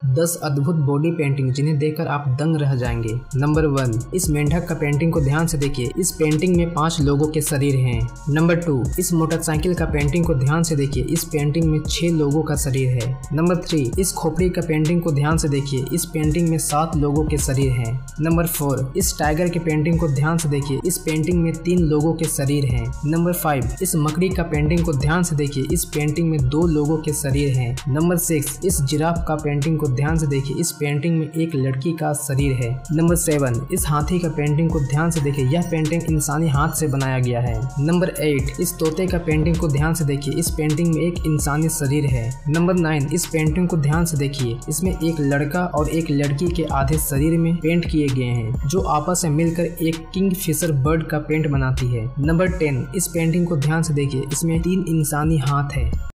10 अद्भुत body painting जिन्हें देखकर आप दंग रह जाएंगे। नंबर 1, इस मेंढक का पेंटिंग को ध्यान से देखिए। इस पेंटिंग में 5 लोगों के शरीर हैं। नंबर 2, इस मोटरसाइकिल का पेंटिंग को ध्यान से देखिए। इस पेंटिंग में 6 लोगों का शरीर है। नंबर 3, इस खोपड़ी का पेंटिंग को ध्यान से देखिए। इस पेंटिंग में 7 लोगों के शरीर हैं। नंबर 4, इस टाइगर के पेंटिंग को ध्यान से देखिए। इस पेंटिंग में 3 लोगों के शरीर हैं। नंबर 5, इस मकड़ी का पेंटिंग को ध्यान से देखिए। इस पेंटिंग में 2 लोगों के शरीर हैं। नंबर 6, इस जिराफ का पेंटिंग को ध्यान से देखिए। इस पेंटिंग में एक लड़की का शरीर है। नंबर 7, इस हाथी का पेंटिंग को ध्यान से देखिए। यह पेंटिंग इंसानी हाथ से बनाया गया है। नंबर 8, इस तोते का पेंटिंग को ध्यान से देखिए। इस पेंटिंग में एक इंसानी शरीर है। नंबर 9, इस पेंटिंग को ध्यान से देखिए। इसमें एक लड़का और एक लड़की के आधे शरीर में पेंट किए गए हैं, जो आपस में मिलकर एक किंगफिशर बर्ड का पेंट बनाती है। नंबर 10, इस पेंटिंग को ध्यान से देखिए। इसमें 3 इंसानी हाथ है।